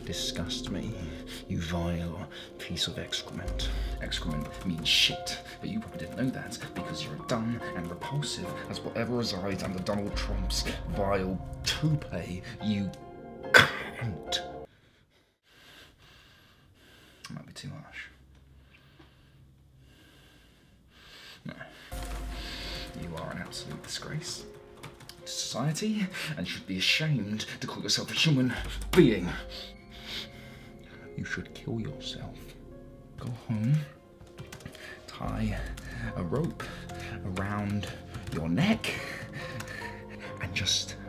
disgust me, you vile piece of excrement. Excrement means shit, but you probably didn't know that because you're dumb and repulsive as whatever resides under Donald Trump's vile toupee, you cunt. That might be too harsh. No. You are an absolute disgrace to society and should be ashamed to call yourself a human being. You should kill yourself. Go home, tie a rope around your neck, and just